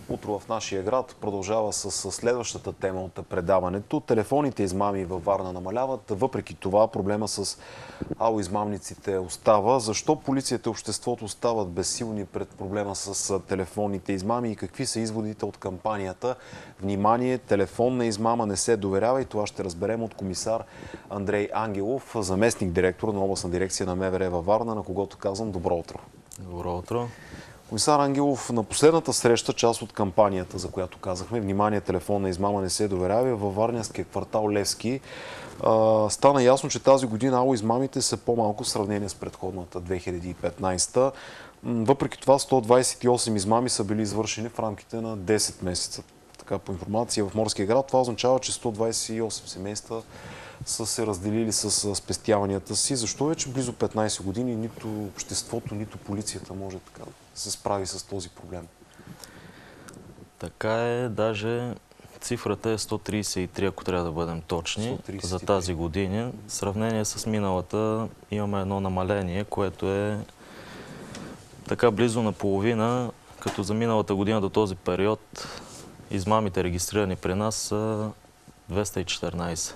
Утро в нашия град продължава с следващата тема от предаването. Телефонните измами във Варна намаляват. Въпреки това проблема с измамниците остава. Защо полицията и обществото остават безсилни пред проблема с телефонните измами и какви са изводите от кампанията? Внимание, телефонна измама не се доверява, и това ще разберем от комисар Андрей Ангелов, заместник директор на областна дирекция на МВР във Варна, на когото казвам добро утро. Добро утро. Комисар Ангелов, на последната среща, част от кампанията, за която казахме, внимание, телефонна измама не се доверява, във варненския квартал Левски, стана ясно, че тази година измамите са по-малко в сравнение с предходната 2015. Въпреки това 128 измами са били извършени в рамките на 10 месеца. Така, по информация в Морския град, това означава, че 128 семейства са се разделили с спестяванията си. Защо вече близо 15 години нито обществото, нито полицията може така да се справи с този проблем? Така е, даже цифрата е 133, ако трябва да бъдем точни, 133. За тази година. В сравнение с миналата имаме едно намаление, което е така близо на половина, като за миналата година до този период измамите, регистрирани при нас, са 214.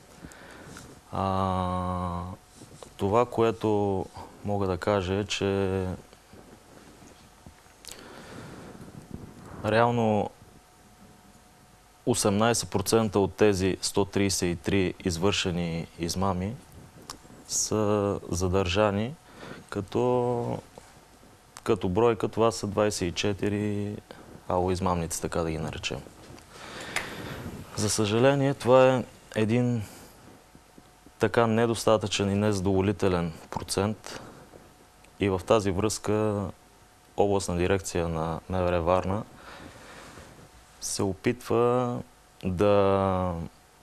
Това, което мога да кажа, е, че реално 18% от тези 133 извършени измами са задържани, като бройка това са 24 измамници, така да ги наречем. За съжаление, това е един така недостатъчен и незадоволителен процент, и в тази връзка областна дирекция на МВР Варна се опитва да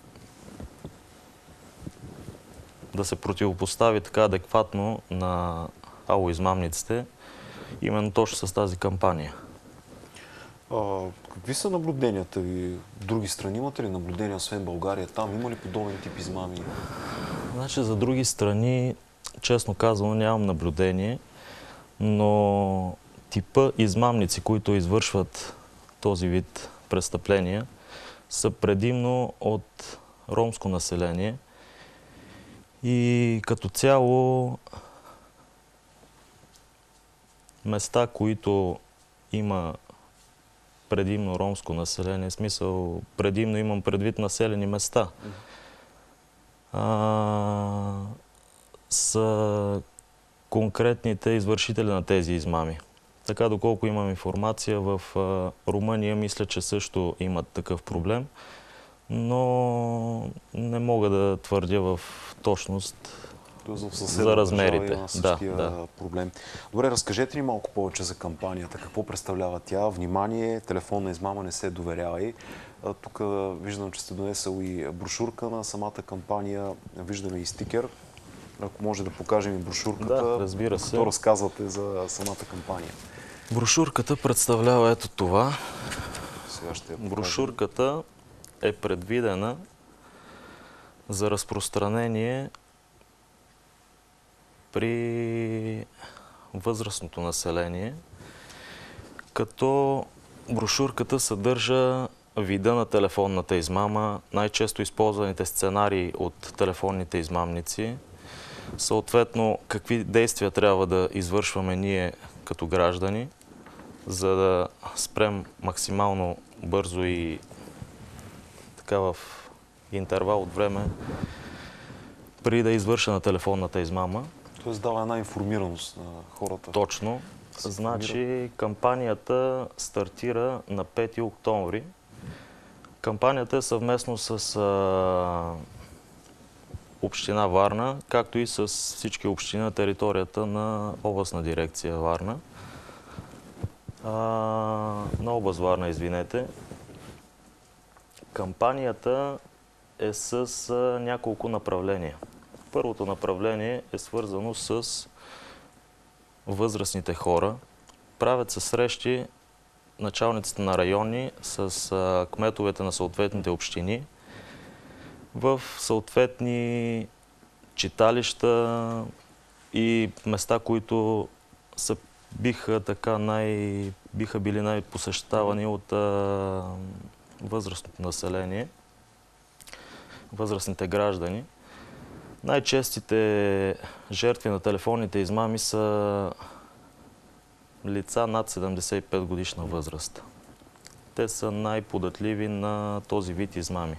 се противопостави така адекватно на измамниците, именно точно с тази кампания. Какви са наблюденията ви в други страни? Имате ли наблюдения, освен България? Там има ли подобен тип измами? Значи, за други страни, честно казано, нямам наблюдение, но типа измамници, които извършват този вид престъпления, са предимно от ромско население, и като цяло места, които има предимно ромско население, в смисъл предимно имам предвид населени места, са конкретните извършители на тези измами. Така, доколко имам информация, в Румъния мисля, че също имат такъв проблем, но не мога да твърдя в точност за размерите. Проблем. Добре, разкажете ни малко повече за кампанията. Какво представлява тя? Внимание, телефонна измама не се доверява. Тук виждам, че сте донесъл и брошурка на самата кампания. Виждаме и стикер. Ако може да покажем и брошурката, да, разбира се. Какво разказвате за самата кампания? Брошурката представлява ето това. Сега ще я покажем. Брошурката е предвидена за разпространение при възрастното население, като брошурката съдържа вида на телефонната измама, най-често използваните сценарии от телефонните измамници, съответно какви действия трябва да извършваме ние като граждани, за да спрем максимално бързо и така в интервал от време преди да е извършена телефонната измама. Тоест дава една информираност на хората. Точно. Значи кампанията стартира на 5 октомври. Кампанията е съвместно с община Варна, както и с всички общини на територията на областна дирекция Варна. На област Варна, извинете. Кампанията е с няколко направления. Първото направление е свързано с възрастните хора. Правят се срещи началниците на райони с кметовете на съответните общини в съответни читалища и места, които са биха били най-посещавани от възрастното население, възрастните граждани. Най-честите жертви на телефонните измами са лица над 75 годишна възраст. Те са най-податливи на този вид измами.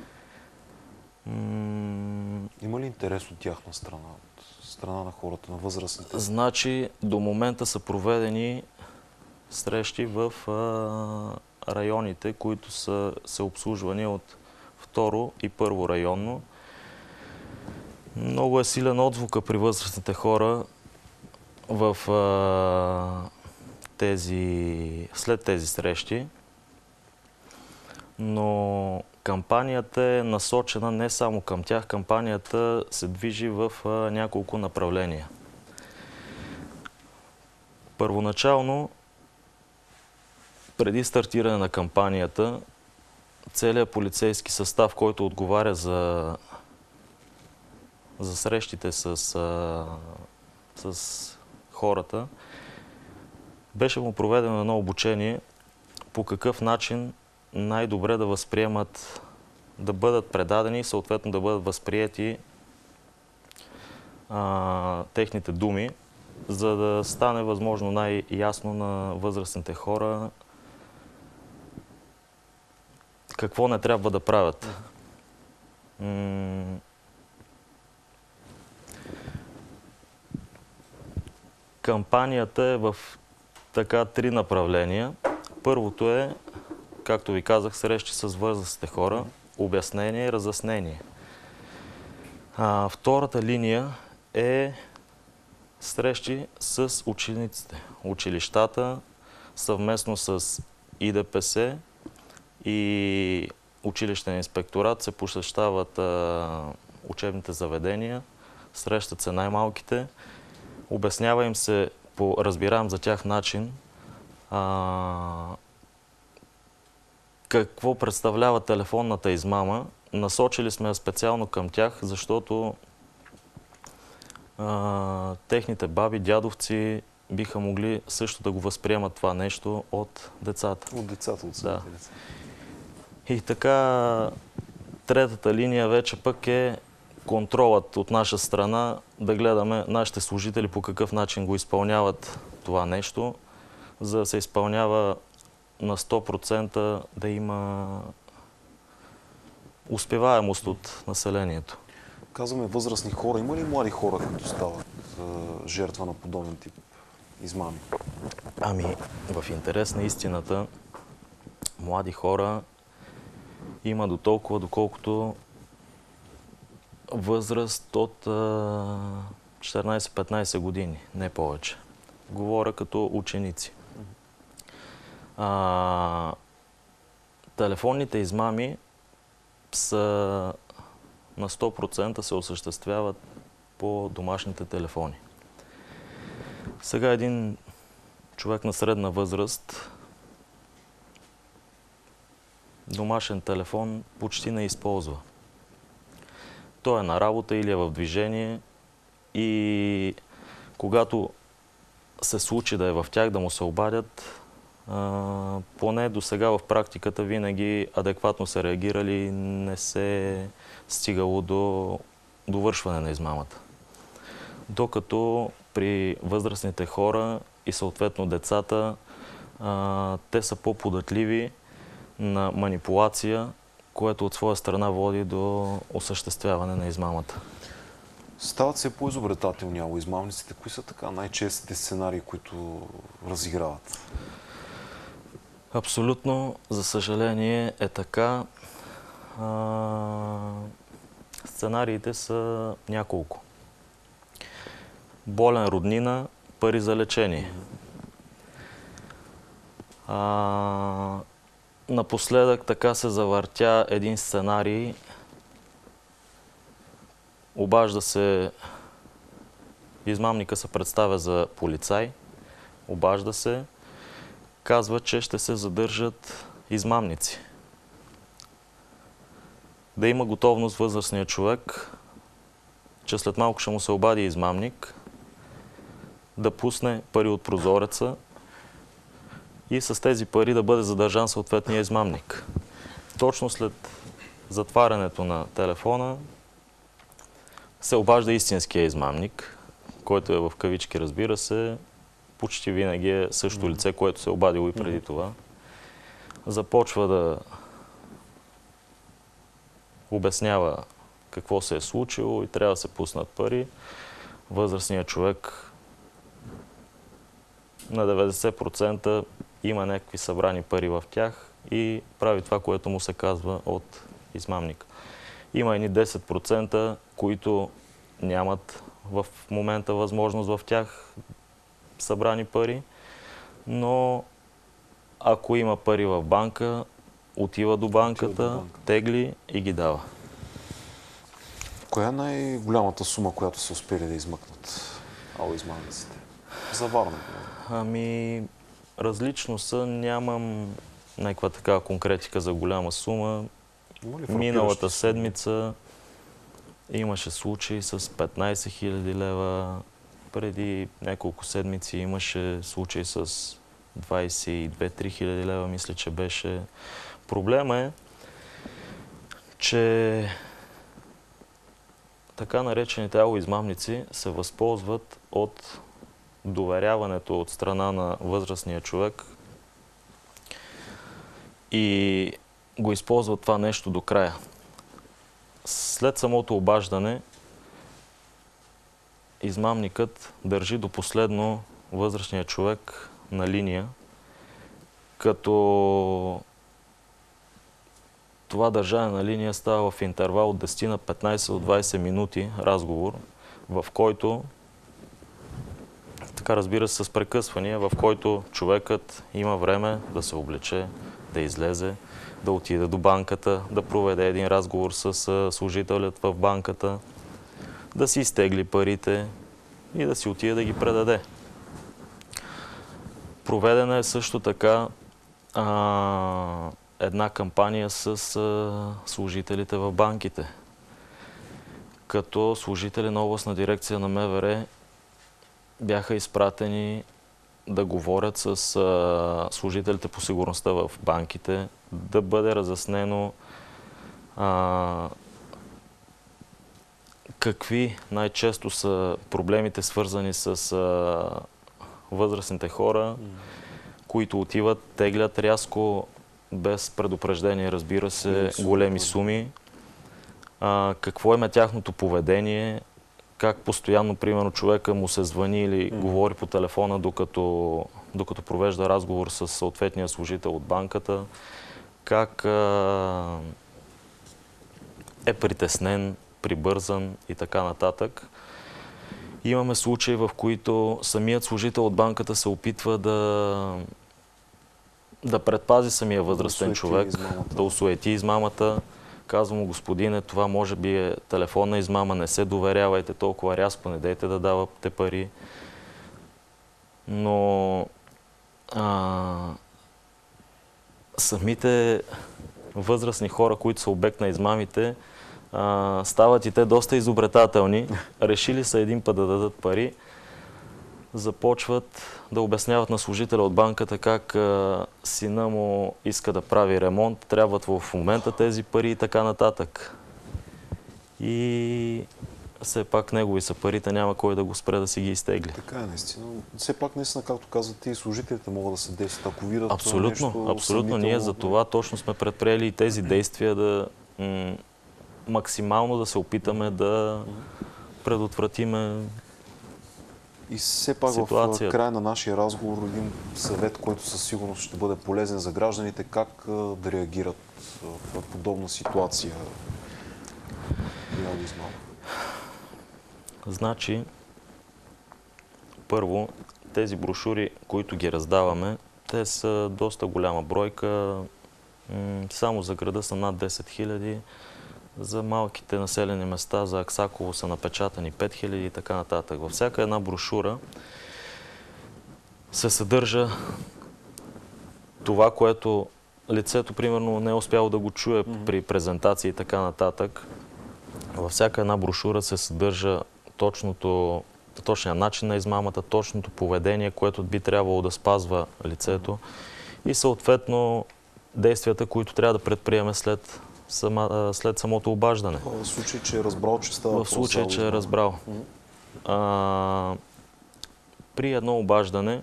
Има ли интерес от тяхна страна, от страна на хората, на възрастните? Значи, до момента са проведени срещи в районите, които са се обслужвани от второ и първо районно. Много е силен отзвука при възрастните хора след тези срещи, но кампанията е насочена не само към тях, кампанията се движи в няколко направления. Първоначално, преди стартиране на кампанията, целият полицейски състав, който отговаря за срещите с хората, беше му проведено едно обучение по какъв начин най-добре да възприемат, да бъдат предадени и съответно да бъдат възприети техните думи, за да стане възможно най-ясно на възрастните хора какво не трябва да правят. Кампанията е в три направления. Първото е, както ви казах, срещи с възрастните хора, обяснение и разяснение. Втората линия е срещи с учениците. Училищата съвместно с ИДПС и училищен инспекторат се посещават учебните заведения, срещат се най-малките, обяснява им се по разбираем за тях начин какво представлява телефонната измама. Насочили сме специално към тях, защото техните баби, дядовци биха могли също да го възприемат това нещо от децата. От децата, от самите деца. И така, третата линия вече пък е контролът от наша страна, да гледаме нашите служители по какъв начин го изпълняват това нещо, за да се изпълнява на 100%, да има успеваемост от населението. Казваме възрастни хора. Има ли млади хора, които стават жертва на подобен тип измами? Ами, в интерес на истината, млади хора има до толкова, доколкото възраст от 14-15 години, не повече. Говоря като ученици. Телефонните измами са на 100% се осъществяват по домашните телефони. Сега един човек на средна възраст домашен телефон почти не използва. Той е на работа или е в движение и когато се случи да е в тях, да му се обадят, поне до сега в практиката винаги адекватно се реагирали, не се е стигало до довършване на измамата. Докато при възрастните хора и съответно децата, те са по-податливи на манипулация, което от своя страна води до осъществяване на измамата. Стават се по-изобретателни измамниците. Кои са така най-честите сценарии, които разиграват? Абсолютно, за съжаление е така. Сценариите са няколко. Болен роднина, пари за лечение. Напоследък така се завъртя един сценарий. Обажда се, измамника се представя за полицай, обажда се, казва, че ще се задържат измамници. Да има готовност възрастният човек, че след малко ще му се обади измамник, да пусне пари от прозореца и с тези пари да бъде задържан съответния измамник. Точно след затварянето на телефона се обажда истинския измамник, който е в кавички, разбира се, почти винаги е същото лице, което се е обадило и преди това. Започва да обяснява какво се е случило и трябва да се пуснат пари. Възрастният човек на 90% има някакви събрани пари в тях и прави това, което му се казва от измамника. Има едни 10%, които нямат в момента възможност в тях събрани пари, но ако има пари в банка, отива до банката, тегли и ги дава. Коя е най-голямата сума, която са успели да измъкнат измамниците? За Варна. Ами, различно са. Нямам някаква такава конкретика за голяма сума. Миналата седмица имаше случаи с 15 000 лева. Преди няколко седмици имаше случаи с 22-3 хиляди лева, мисля, че беше. Проблема е, че така наречените измамници се възползват от доверяването от страна на възрастния човек и го използват това нещо до края. След самото обаждане измамникът държи до последно възрастния човек на линия, като това държане на линия става в интервал от 10 на 15 до 20 минути разговор, в който, така разбира се, с прекъсвания, в който човекът има време да се облече, да излезе, да отиде до банката, да проведе един разговор с служителят в банката, да си изтегли парите и да си отиде да ги предаде. Проведена е също така една кампания с служителите в банките. Като служители на областна дирекция на МВР бяха изпратени да говорят с служителите по сигурността в банките, да бъде разяснено какви най-често са проблемите, свързани с възрастните хора, които отиват, теглят рязко, без предупреждение, разбира се, големи суми. Какво е тяхното поведение, как постоянно, примерно, човека му се звъни или говори по телефона, докато провежда разговор с съответния служител от банката, как е притеснен, прибързан и така нататък. Имаме случаи, в които самият служител от банката се опитва да предпази самия възрастен човек, да осуети измамата. Казва му: господине, това може би е телефонна измама, не се доверявайте толкова рязко, не дейте да давате пари. Но самите възрастни хора, които са обект на измамите, стават и те доста изобретателни. Решили са един път да дадат пари, започват да обясняват на служителя от банката как сина му иска да прави ремонт, трябват в момента тези пари и така нататък. И все пак негови са парите, няма кой да го спре да си ги изтегли. Така е, наистина. Все пак, наистина, както казвате, и служителите могат да се действат, ако видят Абсолютно. Ние за това точно сме предприели и тези действия, да максимално да се опитаме да предотвратиме и все пак ситуацията. В края на нашия разговор един съвет, който със сигурност ще бъде полезен за гражданите, как да реагират в подобна ситуация. Значи, първо, тези брошури, които ги раздаваме, те са доста голяма бройка. Само за града са над 10 000. За малките населени места, за Аксаково са напечатани 5000 и така нататък. Във всяка една брошура се съдържа това, което лицето, примерно, не е успяло да го чуе при презентации и така нататък. Във всяка една брошура се съдържа точното точния начин на измамата, точното поведение, което би трябвало да спазва лицето и съответно действията, които трябва да предприеме след самото обаждане. В случай, че е разбрал, че става В случай, че е разбрал. При едно обаждане,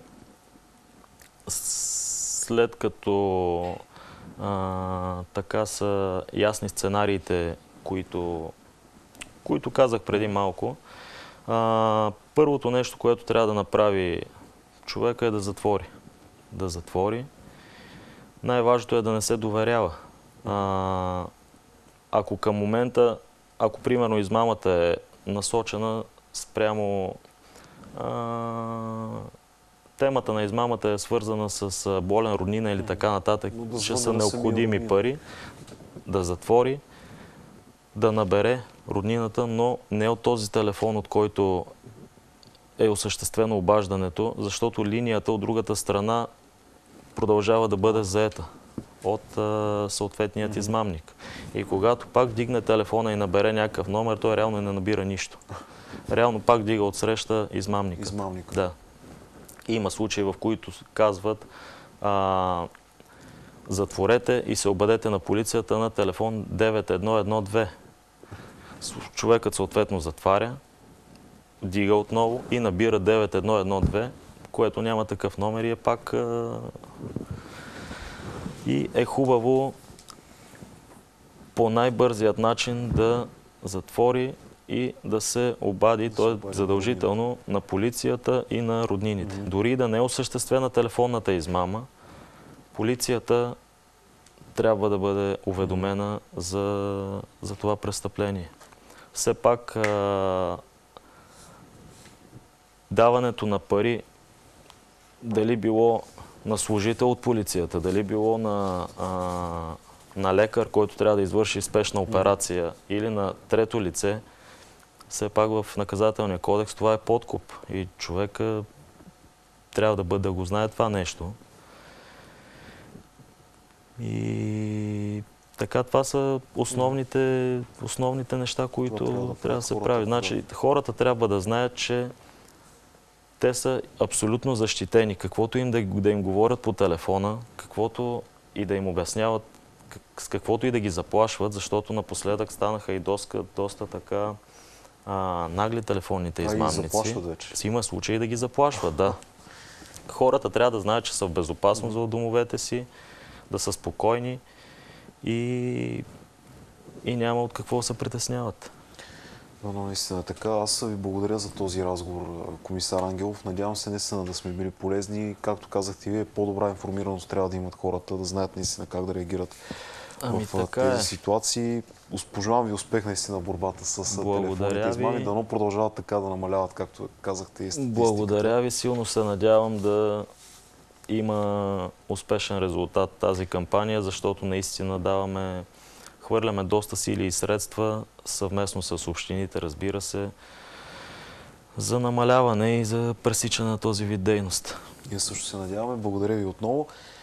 след като така са ясни сценариите, които казах преди малко, първото нещо, което трябва да направи човека е да затвори. Да затвори. Най-важното е да не се доверява. Ако към момента, ако примерно измамата е насочена спрямо темата на измамата е свързана с болен роднина или така нататък, че са необходими пари, да затвори, да набере роднината, но не от този телефон, от който е осъществено обаждането, защото линията от другата страна продължава да бъде заета от съответният измамник. И когато пак дигне телефона и набере някакъв номер, той реално не набира нищо. Реално пак дига отсреща измамника. Да. Има случаи, в които казват затворете и се обадете на полицията на телефон 9112. Човекът съответно затваря, дига отново и набира 9112, което няма такъв номер и е пак... И е хубаво по най-бързият начин да затвори и да се обади, т.е. задължително на полицията и на роднините. Дори да не е осъществена телефонната измама, полицията трябва да бъде уведомена за това престъпление. Все пак даването на пари, дали било на служител от полицията, дали било на лекар, който трябва да извърши спешна операция, или на трето лице, все пак в наказателния кодекс това е подкуп. И човека трябва да го знае това нещо. И така, това са основните неща, които трябва да се правят. Значи, хората трябва да знаят, че те са абсолютно защитени. Каквото им да им говорят по телефона, каквото и да им обясняват, с каквото и да ги заплашват, защото напоследък станаха и доста така нагли телефонните измамници. Има случаи да ги заплашват, да. Хората трябва да знаят, че са в безопасност в домовете си, да са спокойни и няма от какво се притесняват. Но наистина така. Аз ви благодаря за този разговор, комисар Ангелов. Надявам се наистина да сме били полезни. Както казахте вие, по-добра информираност трябва да имат хората, да знаят наистина как да реагират в тези ситуации. Пожелавам ви успех наистина в борбата с телефонните измами. Дано продължават така да намаляват, както казахте и статистиката. Благодаря ви. Силно се надявам да има успешен резултат тази кампания, защото наистина хвърляме доста сили и средства съвместно с общините, разбира се, за намаляване и за пресичане на този вид дейност. Ние също се надяваме. Благодаря ви отново.